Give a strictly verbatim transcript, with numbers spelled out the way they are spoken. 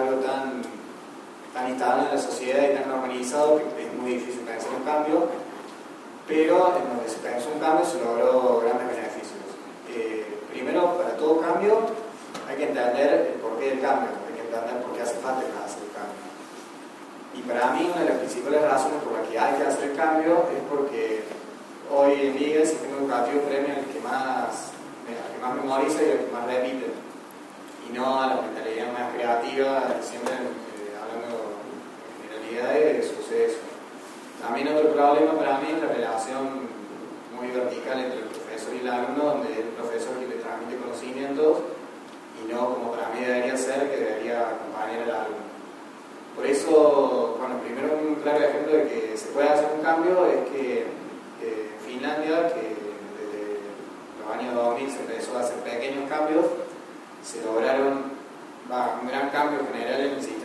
algo tan, tan instalado en la sociedad y tan normalizado que es muy difícil pensar un cambio, pero en donde se pensó un cambio se logró grandes beneficios. Eh, primero, para todo cambio hay que entender el porqué del cambio, hay que entender por qué hace falta hacer el cambio. Y para mí una de las principales razones por las que hay que hacer el cambio es porque hoy en día el sistema educativo premia al que más, al que más memoriza y al que más repite, y no a la mentalidad más creativa, siempre eh, hablando en generalidades, sucede eso. También otro problema para mí es la relación muy vertical entre el profesor y el alumno, donde el profesor que le transmite conocimientos y no como para mí debería ser, que debería acompañar al alumno. Por eso, bueno, primero un claro ejemplo de que se puede hacer un cambio es que eh, en Finlandia, que desde los años dos mil se empezó a hacer pequeños cambios, se lograron bah, un gran cambio general en el sistema